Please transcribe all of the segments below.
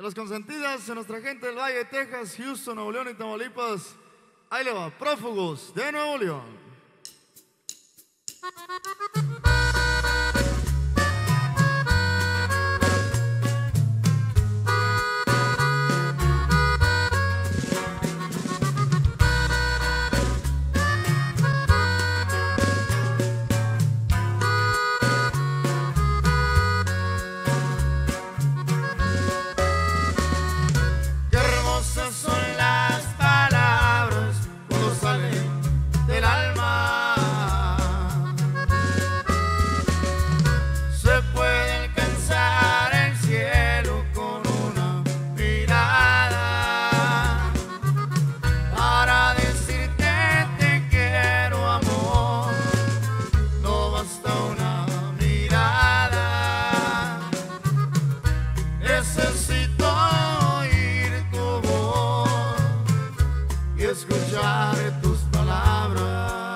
De las consentidas de nuestra gente del Valle de Texas, Houston, Nuevo León y Tamaulipas. Ahí le va, Prófugos de Nuevo León. Son las palabras cuando salen del alma. Se puede alcanzar el cielo con una mirada. Para decirte te quiero, amor, no basta una mirada. Necesito escuchar tus palabras.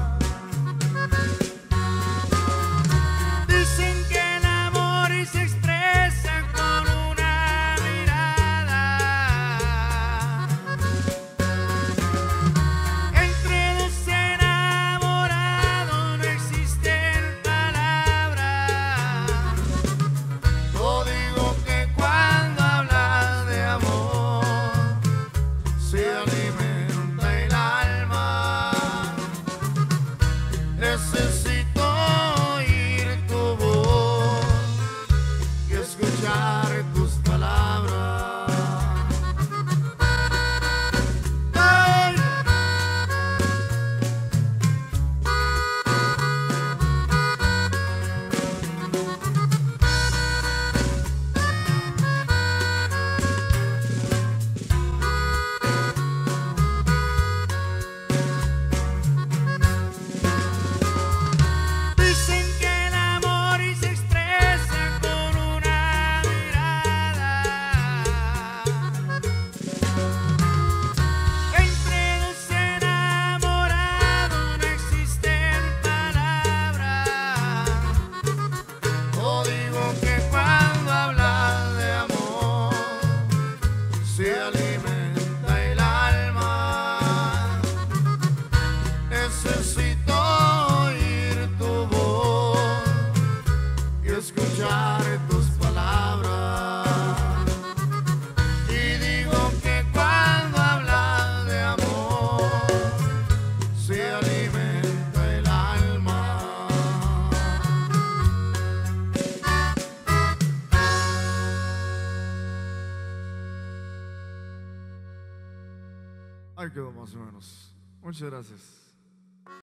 Dicen que el amor se expresa con una mirada. Entre dos enamorados no existen palabras. Yo digo que cuando hablas de amor se alimenta. Necesito oír tu voz y escuchar tus palabras. ¡Ay! Se alimenta el alma. Necesito oír tu voz y escuchar tus palabras. Y digo que cuando hablas de amor se alimenta el alma. Ahí quedó más o menos. Muchas gracias.